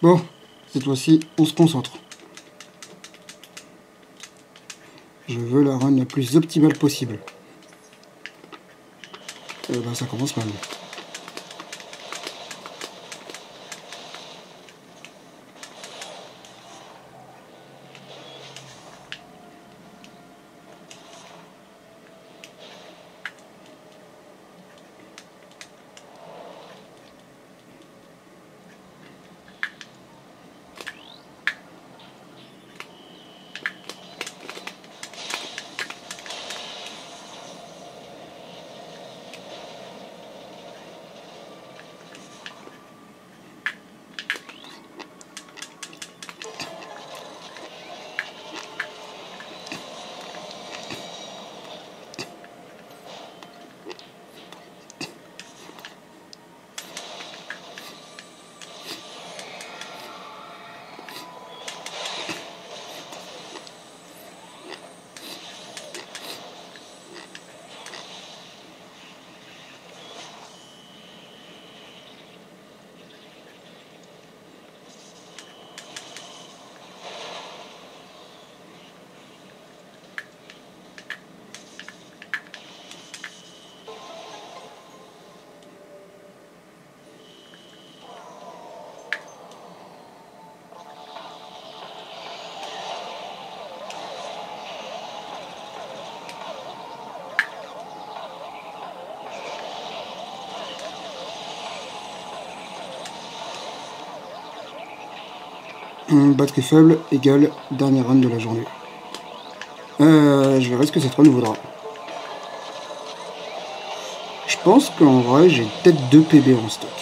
Bon, cette fois-ci, on se concentre. Je veux la run la plus optimale possible. Ça commence mal. Batterie faible égale dernière run de la journée. Je verrai ce que cette run vaudra. Je pense qu'en vrai, j'ai peut-être 2 PB en stock.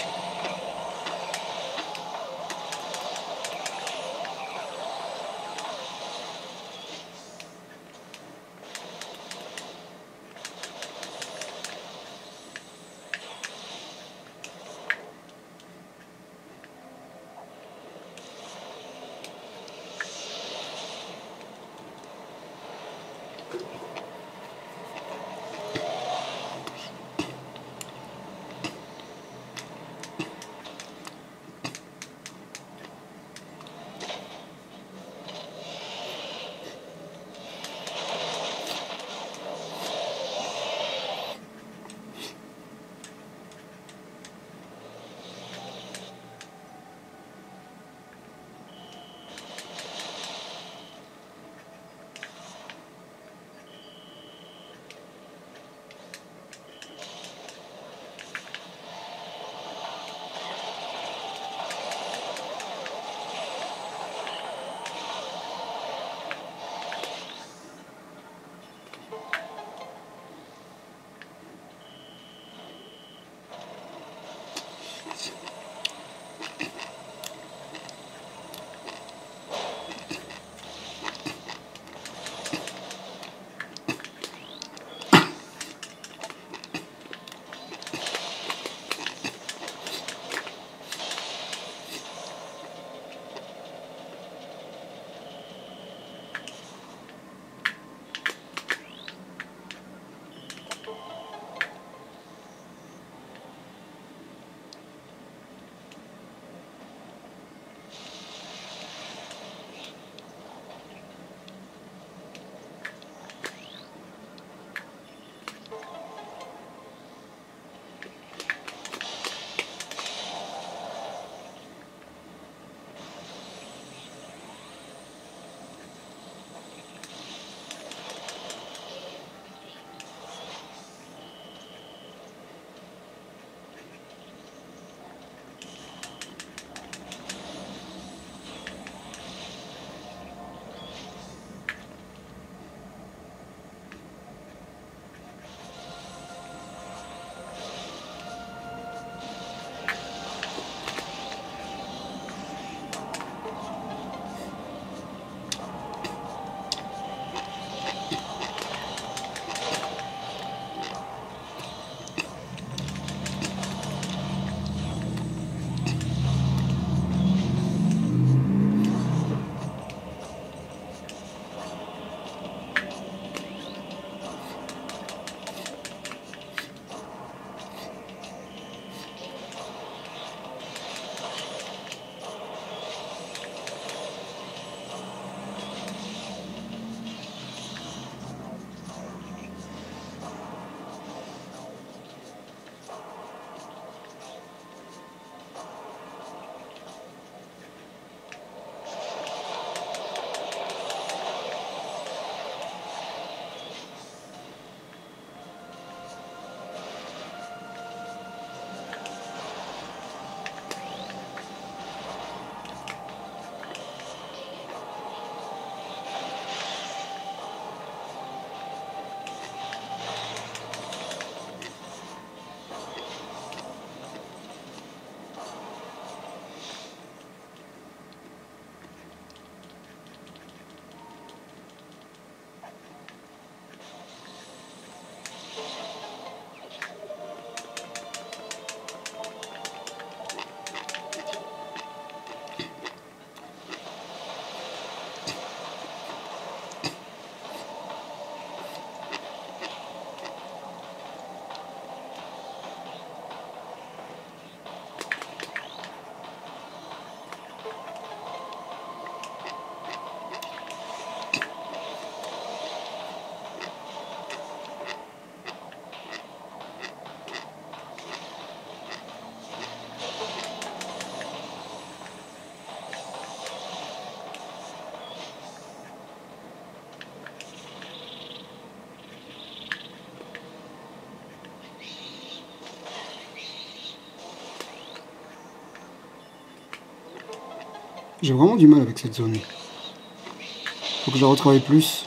J'ai vraiment du mal avec cette zone. Faut que je la retravaille plus.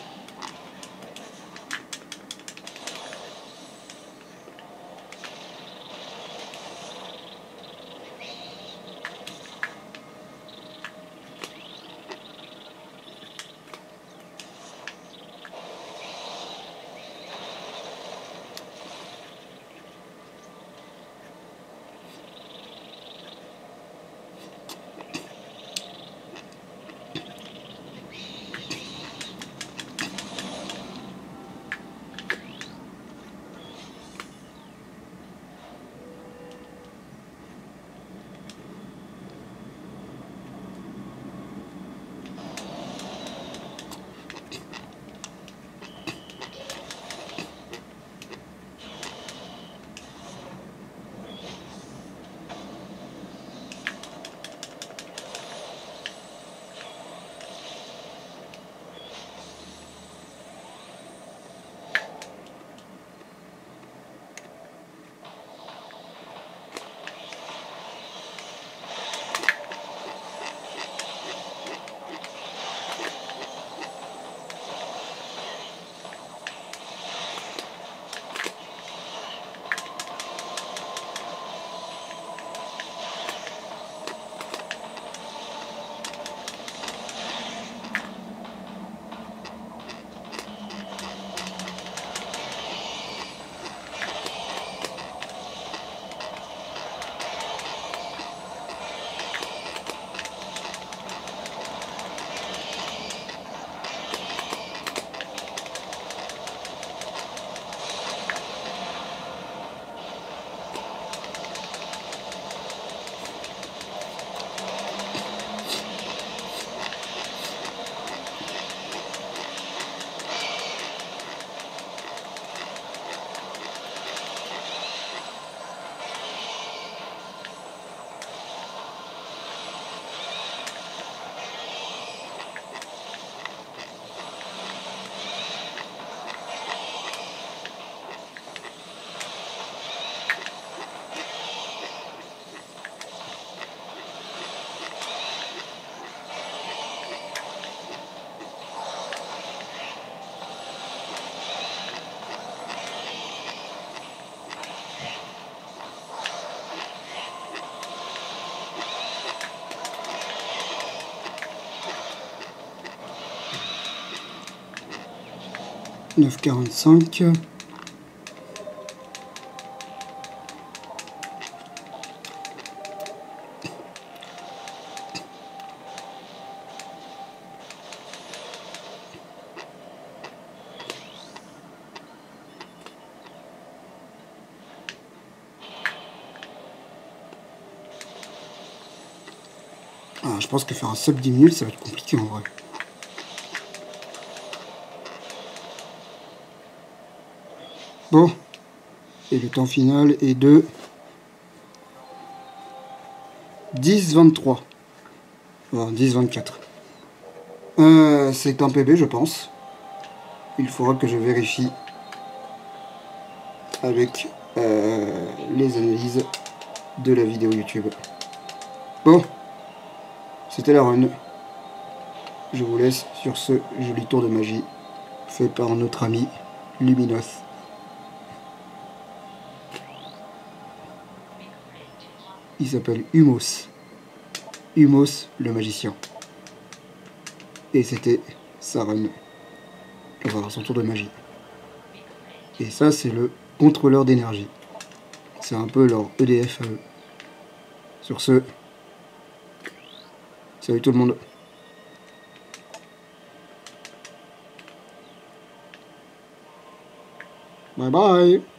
« 9,45 ». Ah, je pense que faire un sub 10 minutes, ça va être compliqué en vrai. Bon. Et le temps final est de 10,23. Enfin, 10,24. C'est un PB, je pense. Il faudra que je vérifie avec les analyses de la vidéo YouTube. Bon. C'était la run. Je vous laisse sur ce joli tour de magie fait par notre ami Luminos. Il s'appelle Humos. Humos le magicien. Et c'était sa run. Enfin, son tour de magie. Et ça, c'est le contrôleur d'énergie. C'est un peu leur EDF à eux. Sur ce, salut tout le monde. Bye bye.